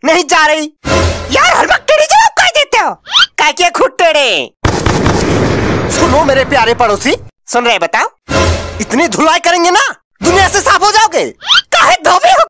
नहीं जा रही। यार हर वक्त टेढ़ी जवाब कह देते हो। काय के खुद टेढ़े। सुनो मेरे प्यारे पड़ोसी। सुन रहे बताओ। इतनी धुलाई करेंगे ना दुनिया से साफ हो जाओगे। काहे धोबी हो